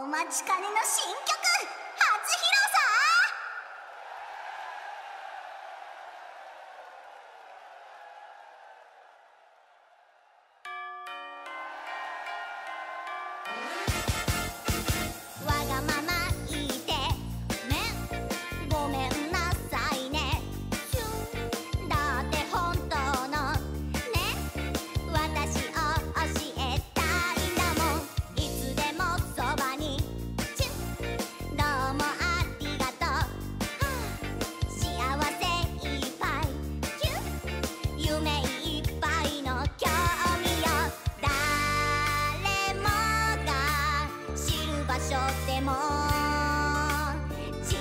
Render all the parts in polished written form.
お待ちかねの新曲初披露さ。わがまま言ってね、ごめんなさいね。だって本当のね、私を教えたいんだもん。いつでもそばにチュン、どうもありがとう、はあ、幸せいっぱいキュン、夢いっぱいの興味よ。誰もが知る場所でも実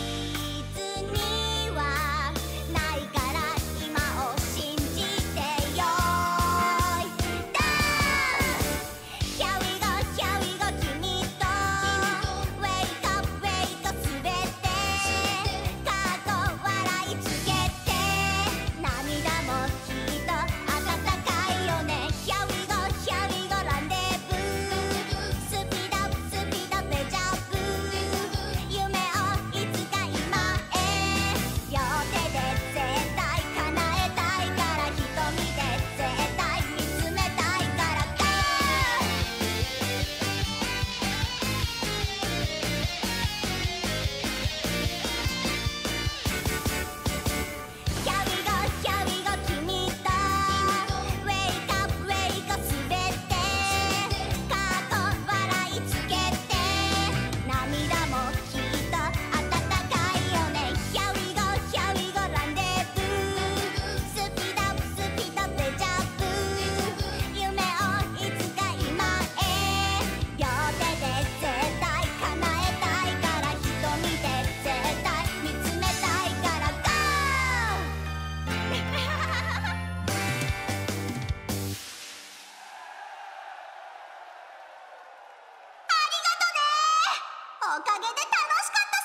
にはないから今を信じてよい。ダン Here we go, here we go 君と Wake up, wake up すべて過去笑いつけて涙もきっと温かいよね。 Here we go, here we go ランデブースピードアップスピードアップデジャブ夢をいつか今へ両手で絶対叶えたいから瞳で絶対見つめたいから Go! Here we go, here we go 君と Wake up, wake up すべて過去笑いつけて涙もきっと温かいよね。 Here we go, here we go ランデブースピードアップスピードアップデジャブ夢をいつか今へ両手で絶対叶えたいから瞳で絶対見つめたいから Go! ありがとね。おかげで楽しかった。